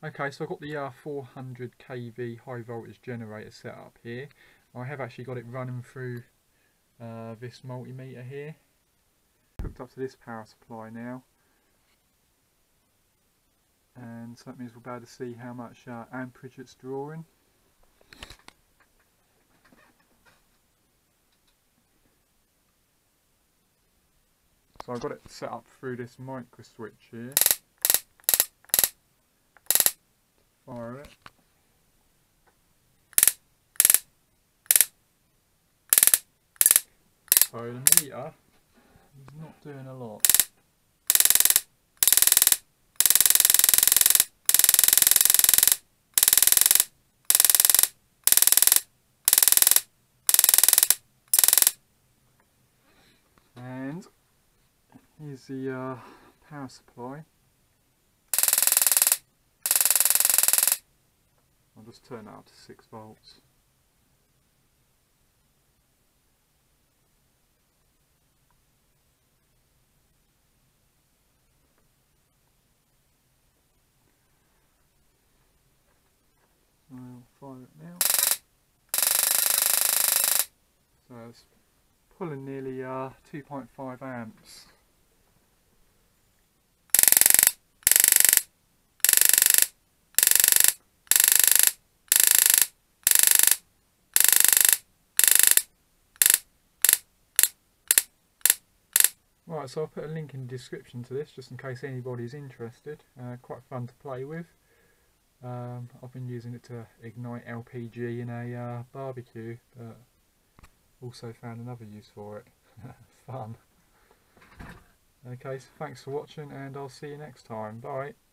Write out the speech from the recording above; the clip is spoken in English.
Okay, so I've got the 400 kV high voltage generator set up here. I have actually got it running through this multimeter here. Hooked up to this power supply now. And so that means we'll be able to see how much amperage it's drawing. So I've got it set up through this micro switch here. Fire it. So the meter is not doing a lot. And here's the power supply. I'll just turn that up to 6 volts. I'll fire it now. So it's pulling nearly 2.5 amps. Right, so I'll put a link in the description to this just in case anybody's interested. Quite fun to play with. I've been using it to ignite LPG in a barbecue, but also found another use for it. Fun. Okay, so thanks for watching and I'll see you next time. Bye.